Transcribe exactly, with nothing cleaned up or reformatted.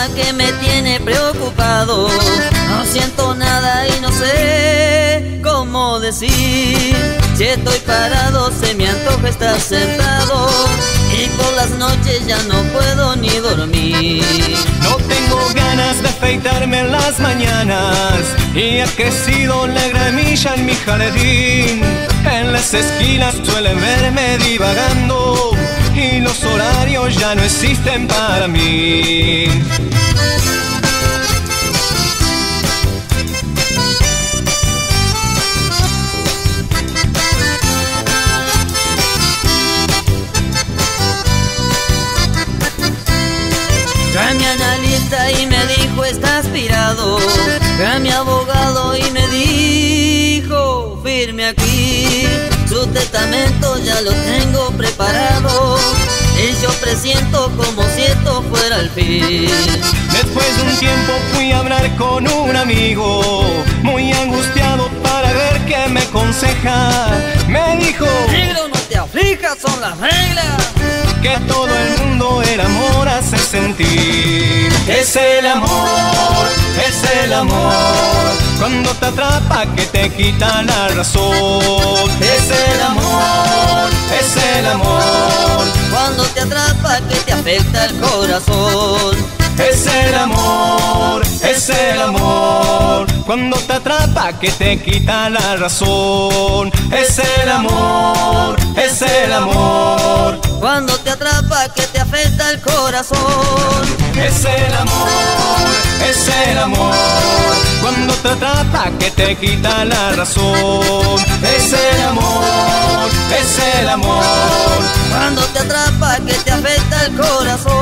tema que me tiene preocupado. No siento nada y no sé cómo decir. Si estoy parado se me antoja estar sentado, y por las noches ya no puedo ni dormir. No tengo ganas de afeitarme en las mañanas, y ha crecido la gramilla en mi jardín. En las esquinas suelen verme divagando, y los horarios ya no existen para mí. Fue a mi analista y me dijo está aspirado. Fue a mi abogado y me dijo firme aquí. Su testamento ya lo tengo preparado, y yo presiento como si esto fuera el fin. Después de un tiempo fui a hablar con un amigo, muy angustiado para ver qué me aconseja. Me dijo: negro, no te aflijas, son las reglas. Que todo el mundo el amor hace sentir. Es el amor, es el amor, cuando te atrapa que te quita la razón. Es el amor, es el amor, cuando te atrapa que te afecta el corazón. Es el amor, es el amor, cuando te atrapa que te quita la razón. Es el amor, es el amor, cuando te atrapa que te afecta el corazón. Es el amor, es el amor, cuando te atrapa que te quita la razón. Es el amor, es el amor, cuando te atrapa que te afecta el corazón.